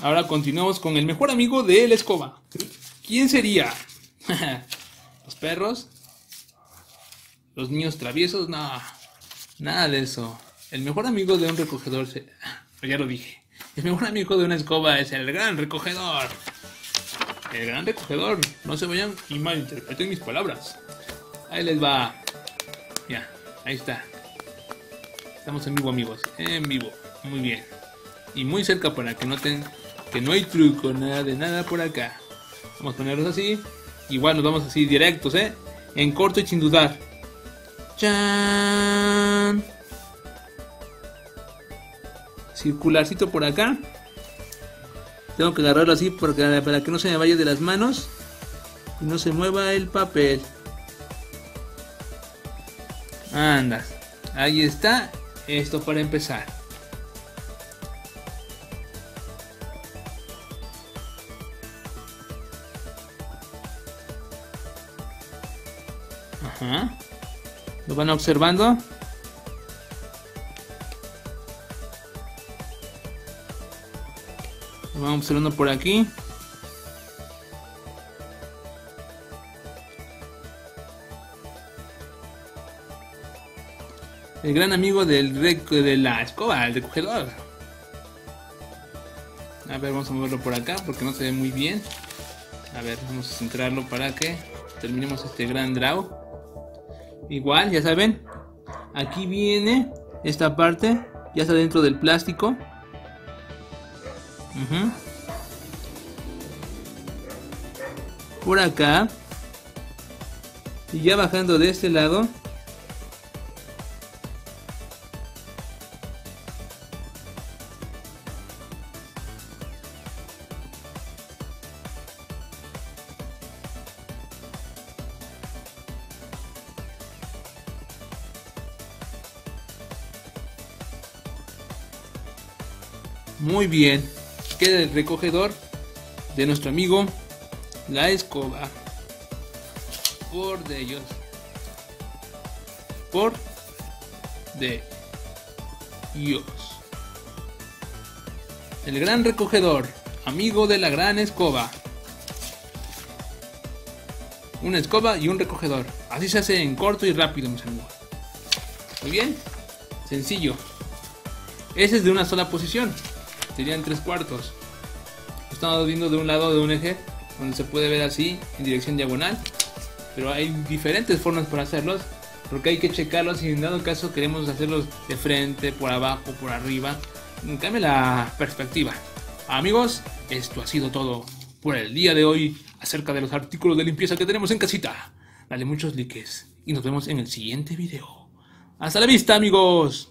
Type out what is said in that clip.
Ahora continuamos con el mejor amigo de la escoba. ¿Quién sería? ¿Los perros? ¿Los niños traviesos? No, nada de eso. El mejor amigo de un recogedor ya lo dije. El mejor amigo de una escoba es el gran recogedor. El gran recogedor. No se vayan y malinterpreten mis palabras. Ahí les va. Ya, ahí está. Estamos en vivo, amigos. En vivo. Muy bien. Y muy cerca para que noten que no hay truco, nada de nada por acá. Vamos a ponerlos así. Igual nos vamos así directos, en corto y sin dudar. ¡Chan! Circularcito por acá. Tengo que agarrarlo así para que no se me vaya de las manos y no se mueva el papel. Anda, ahí está. Esto para empezar. Ajá. ¿Lo van observando? Lo van observando por aquí. El gran amigo de la escoba, el recogedor. A ver, vamos a moverlo por acá porque no se ve muy bien. A ver, vamos a centrarlo para que terminemos este gran draw. Igual, ya saben, aquí viene esta parte, ya está dentro del plástico. Por acá. Y ya bajando de este lado. Muy bien, queda el recogedor de nuestro amigo la escoba. Por de ellos. Por de Dios. El gran recogedor, amigo de la gran escoba. Una escoba y un recogedor. Así se hace en corto y rápido, mis amigos. Muy bien, sencillo. Ese es de una sola posición. Serían 3/4. Estamos viendo de un lado de un eje donde se puede ver así en dirección diagonal, pero hay diferentes formas para hacerlos porque hay que checarlos si en dado caso queremos hacerlos de frente, por abajo, por arriba. Cambia la perspectiva. Amigos, esto ha sido todo por el día de hoy acerca de los artículos de limpieza que tenemos en casita. Dale muchos likes y nos vemos en el siguiente video. Hasta la vista, amigos.